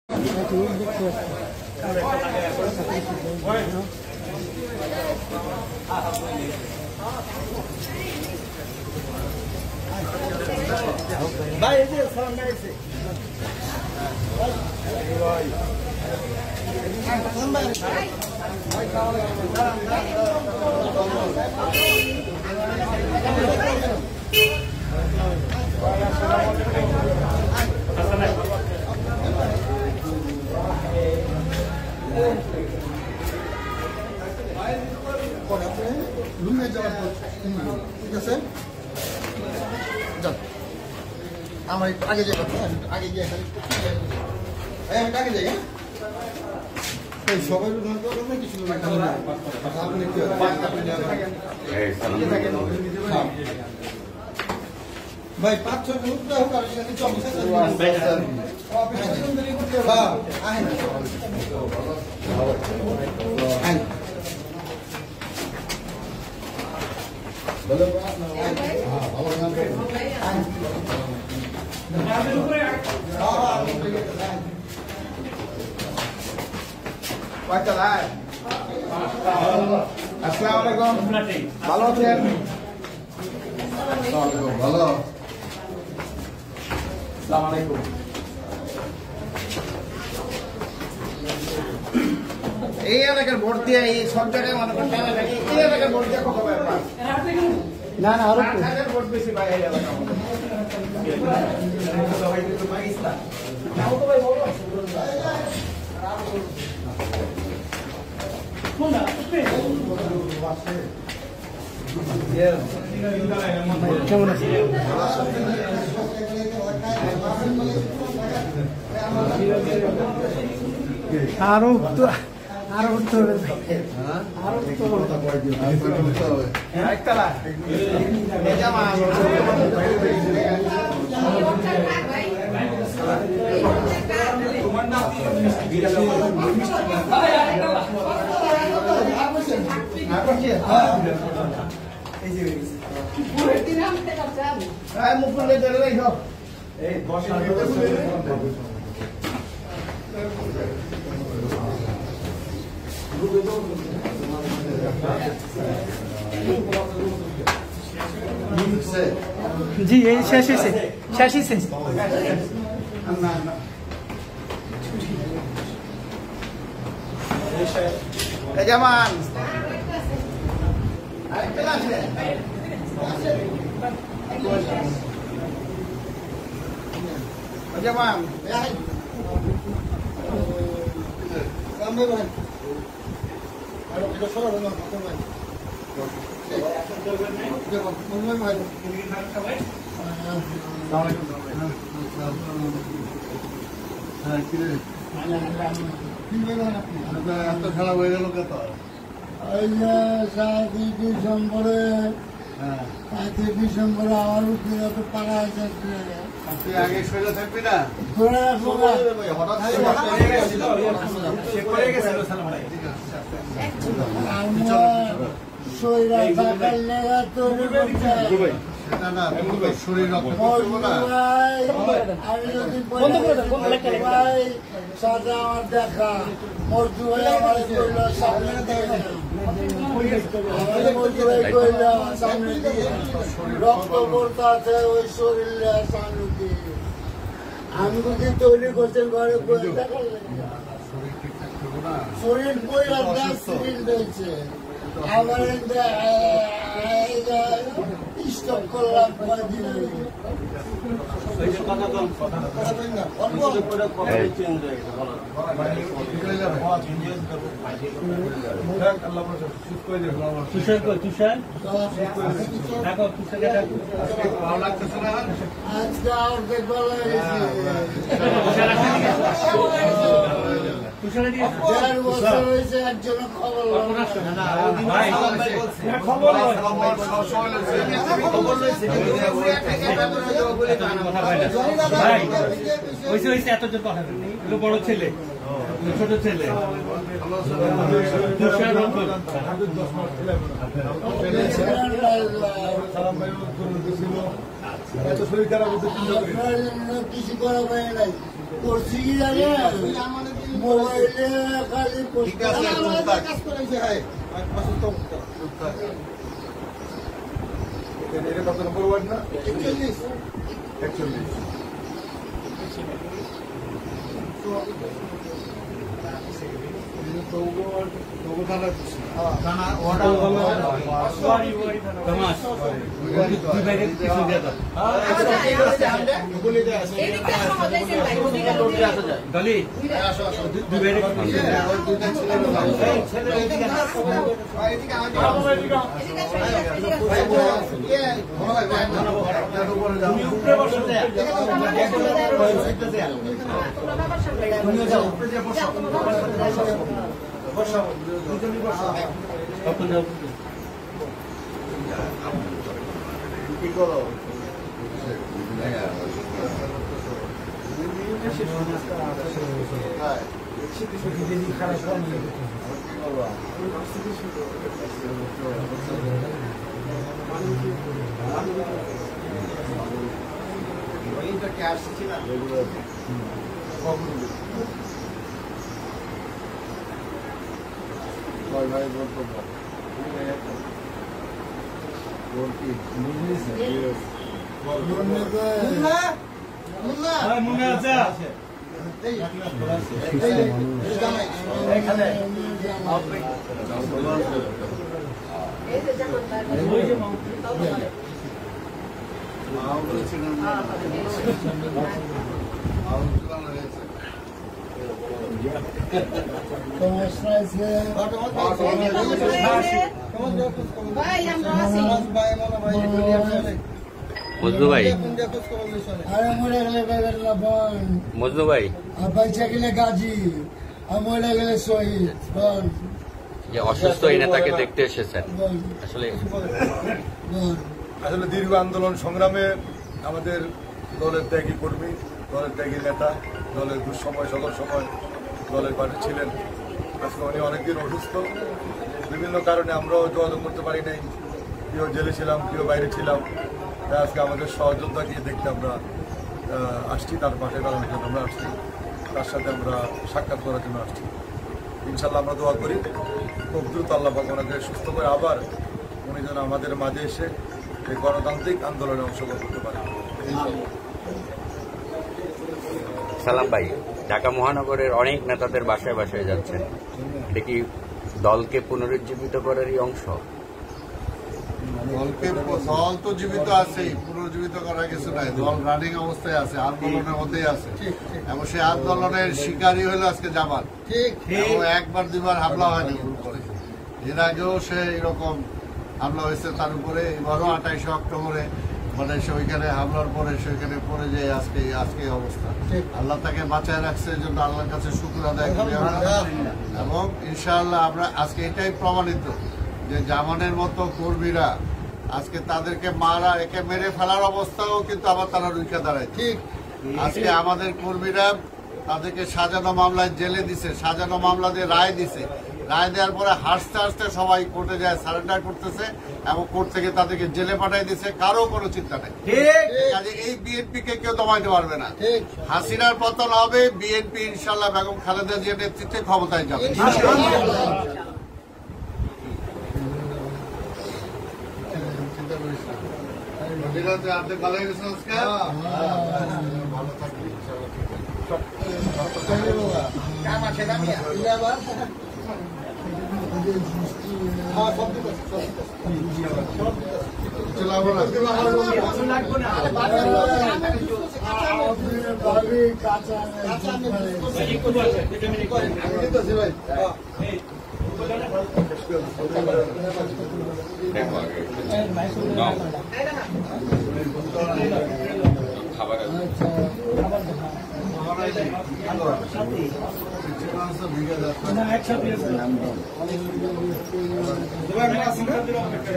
রুমে যাওয়ার পর ঠিক আছে যান আমার একটু আগে যাই আগে গিয়ে আমি আগে যাই সবাই কিছু ভাই 5-6 মিনিট হোক আর সাথে আসসালামু আলাইকুম ভালো আছেন ভালো আসসালামু আলাইকুম এই এলাকার ভোট দিয়ে এই সব জায়গায় মনে করতে এই এলাকার ভোট দিয়ে কত ব্যাপার না না আরো ভোট বেশি পাই এই এলাকা সবাই তো পাকিস্তান নাও তো ভাই বলো কোন না কেমন আছে আরো তো আরো তো আরো তো একতলা এই জামা তোমার নাম এই যে পুরো দিন আমতে করছাম আয় মুখ করে ধরে রাখো এই বসা जी ये शशि से जमान जमान খেলা হয়ে গেল কত ওই যে 7 ডিসেম্বরে 5 ডিসেম্বরে আমার উঠে তো পাড়া আছে আপনি আগে শৈলে থাকবি না শরীর থাকার লেগা তৈরি শরীর আমি যদি সাথে আমার দেখা মজু হয়ে আমার কইল সামনে সামনে দিয়ে রক্ত পড়তে আছে ওই শরীরে সামনে দিয়ে আমি যদি তৈরি করছেন ঘরে শরীর পয়লা দিয়েছে আমার স্টক করলাম কয়েকদিন আজকে অর্ধেক বলা হয়েছে একজনের খবর এতজন কথা বড় ছেলে ছোট ছেলে কিছু করা হয় নাই করছি কি জানে মোবাইলে খালি ঠিক আছে, কাজ করেছে। হ্যাঁ, এটা কত নম্বর ওয়ার্ড না? 41। 41। মজনু ভাই, মজনু ভাই, বাইচা গেলে গাজী আর মহিলা গেলে শহীদ। যে অসুস্থ এই নেতাকে দেখতে এসেছেন, আসলে আসলে দীর্ঘ আন্দোলন সংগ্রামে আমাদের দলের ত্যাগী কর্মী, দলের ত্যাগী নেতা, দলের দুঃসময় সকল সময় দলের পাশে ছিলেন। আজকে উনি অনেকদিন অসুস্থ, বিভিন্ন কারণে আমরাও যোগাযোগ করতে পারি নাই। কেউ জেলে ছিলাম, কেউ বাইরে ছিলাম। তাই আজকে আমাদের সহযোদ্ধাকে দেখতে আমরা আসছি, তার পাশে দাঁড়ানোর জন্য আমরা আসছি, তার সাথে আমরা সাক্ষাৎ করার জন্য আসছি। ইনশাল্লাহ আমরা দোয়া করি খুব দ্রুত আল্লাহ পাক ওনাকে সুস্থ করে আবার উনি যেন আমাদের মাঝে এসে এই গণতান্ত্রিক আন্দোলনে অংশগ্রহণ করতে পারে। সালাম ভাই, ঢাকা মহানগরের অনেক নেতাদের বাসায় বাসায় যাচ্ছেন, এটা কি দলকে পুনরুজ্জীবিত করারই অংশ? দল তো জীবিত আছেই, পুনর্জীবিত করার কিছু নাই। দল রানিং অবস্থায় আছে, আন্দোলনের মধ্যেই আছে এবং সেই আন্দোলনের শিকারই হলো আজকে জামাত। এবং একবার দুবার হামলা হয়নি ভুল করে, এর আগেও সে এরকম হামলা হয়েছে তার উপরে। এবারও 28 অক্টোবরে মানে সে ওইখানে হামলার পরে সেখানে পড়ে যায় আজকে এই অবস্থা। আল্লাহ তাকে বাঁচায় রাখছে, এই জন্য আল্লাহর কাছে শুকর আদায় করি আমরা। এবং ইনশাআল্লাহ আমরা আজকে এটাই প্রমাণিত যে জামানের মতো কর্মীরা আজকে তাদেরকে মারা একে মেরে ফেলার অবস্থাও কিন্তু আবার তারা রুখে দাঁড়ায়। ঠিক আজকে আমাদের কর্মীরা তাদেরকে সাজানো মামলায় জেলে দিছে, সাজানো মামলা দিয়ে রায় দিছে। রায় দেওয়ার পরে হাসতে হাসতে সবাই কোর্টে যায়, সারেন্ডার করতেছে এবং কোর্ট থেকে তাদেরকে জেলে পাঠিয়ে দিচ্ছে। কারো কোনো চিন্তা নেই। কাজে এই বিএনপি কে কেউ দমাইতে পারবে না। হাসিনার পতন হবে, বিএনপি ইনশাল্লাহ বেগম খালেদা জিয়ার নেতৃত্বে ক্ষমতায় যাবে। আপনি ভালো হয়ে গেছেন আজকে, ভালো থাকবেন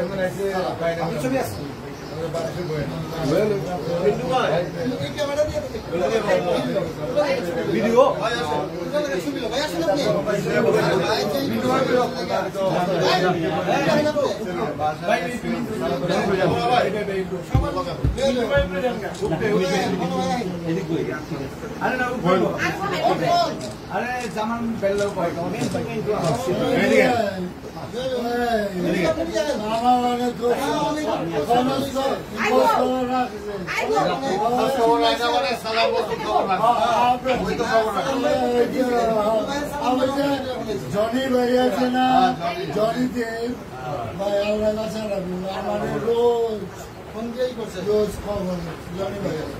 একসাথে ভিডিও আরে জামান বেল্লো জনি বেরিয়েছে না জনিতে ভাই আল্লাহ কাছে রাখুন আমাদের রোজ রোজ খবর জনি বেরিয়েছে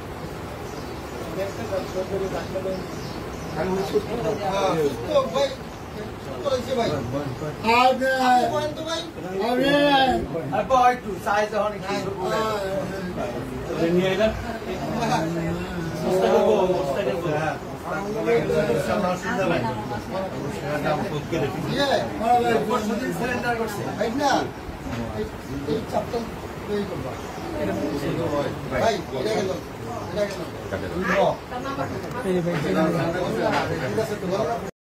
নিয়ে এলেন ভাই